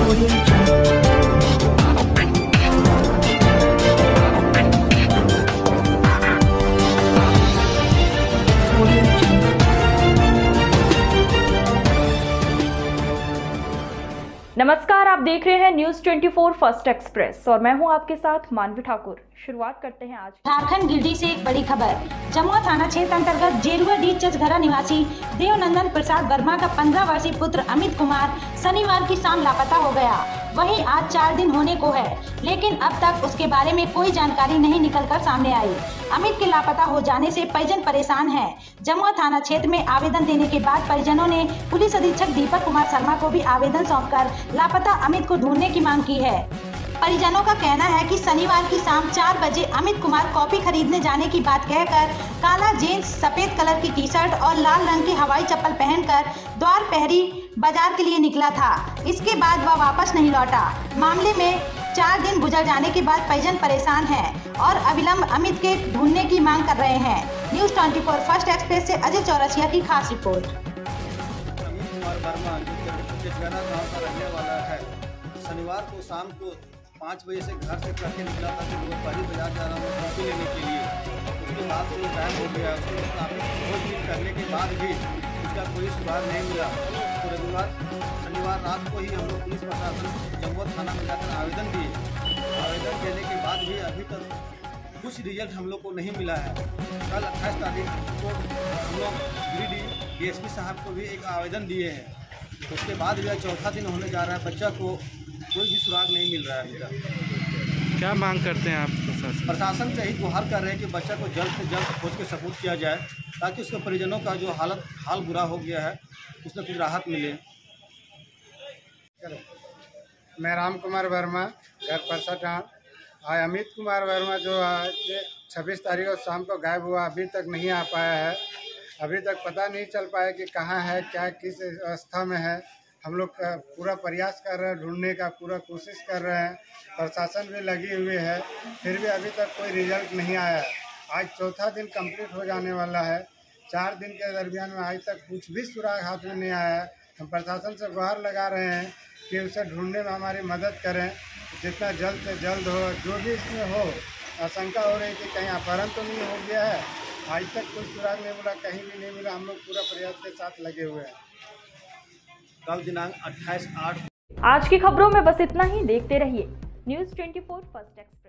नमस्कार, आप देख रहे हैं न्यूज 24 फर्स्ट एक्सप्रेस और मैं हूं आपके साथ मानवी ठाकुर। शुरुआत करते हैं आज झारखंड गिरिडीह से एक बड़ी खबर। जमुआ थाना क्षेत्र अंतर्गत जेरुआडीह चचघरा निवासी देवनंदन प्रसाद वर्मा का 15 वर्षीय पुत्र अमित कुमार शनिवार की शाम लापता हो गया। वहीं आज 4 दिन होने को है, लेकिन अब तक उसके बारे में कोई जानकारी नहीं निकलकर सामने आई। अमित के लापता हो जाने से परिजन परेशान हैं। जमुआ थाना क्षेत्र में आवेदन देने के बाद परिजनों ने पुलिस अधीक्षक दीपक कुमार शर्मा को भी आवेदन सौंपकर लापता अमित को ढूंढने की मांग की है। परिजनों का कहना है कि शनिवार की शाम 4 बजे अमित कुमार कॉफी खरीदने जाने की बात कहकर काला जींस, सफेद कलर की टी-शर्ट और लाल रंग की हवाई चप्पल पहनकर द्वार पहरी बाजार के लिए निकला था। इसके बाद वह वापस नहीं लौटा। मामले में 4 दिन गुजर जाने के बाद परिजन परेशान हैं और अविलंब अमित के ढूंढने की मांग कर रहे हैं। न्यूज 24 फर्स्ट एक्सप्रेस से अजय चौरसिया की खास रिपोर्ट। अमित कुमार वर्मा चचघरा गाँव का रहने वाला है। शनिवार को शाम को 5 बजे से घर से करके निकला था कि दोपहरी बाजार जा रहा हूँ कॉफी लेने के लिए। उसके बाद से टाइम हो गया। उसके काफ़ी खोजबीन करने के बाद भी उसका कोई सुधार नहीं मिला। तो शनिवार रात को ही हम लोग पुलिस प्रशासन जमुआ थाना में जाकर आवेदन दिए। आवेदन देने के बाद भी अभी तक कुछ रिजल्ट हम लोग को नहीं मिला है। कल 28 तारीख को हम लोग गिरिडीह डीएसपी साहब को भी एक आवेदन दिए हैं। उसके बाद भी 4था दिन होने जा रहा है, बच्चा को कोई भी सुराग नहीं मिल रहा है। मेरा क्या मांग करते हैं आप प्रशासन से यही गुहार कर रहे हैं कि बच्चा को जल्द से जल्द खोज के सबूत किया जाए, ताकि उसके परिजनों का जो हाल बुरा हो गया है उसमें कुछ राहत मिले। मैं राम कुमार वर्मा, घर परसा गाँव। आज अमित कुमार वर्मा जो आज 26 तारीख को शाम को गायब हुआ, अभी तक नहीं आ पाया है। अभी तक पता नहीं चल पाया कि कहाँ है, क्या किस अवस्था में है। हम लोग पूरा प्रयास कर रहे हैं, ढूंढने का पूरा कोशिश कर रहे हैं। प्रशासन भी लगी हुई है, फिर भी अभी तक कोई रिजल्ट नहीं आया। आज 4था दिन कंप्लीट हो जाने वाला है। 4 दिन के दरमियान में आज तक कुछ भी सुराग हाथ में नहीं आया है। हम प्रशासन से गुहार लगा रहे हैं कि उसे ढूंढने में हमारी मदद करें, जितना जल्द से जल्द हो। जो भी इसमें हो, आशंका हो रही कि कहीं अपहरण तो नहीं हो गया है। आज तक कोई सुराग नहीं मिला, कहीं भी नहीं मिला। हम लोग पूरा प्रयास के साथ लगे हुए हैं। कल दिनांक 28/8। आज की खबरों में बस इतना ही। देखते रहिए न्यूज 24 फर्स्ट एक्सप्रेस।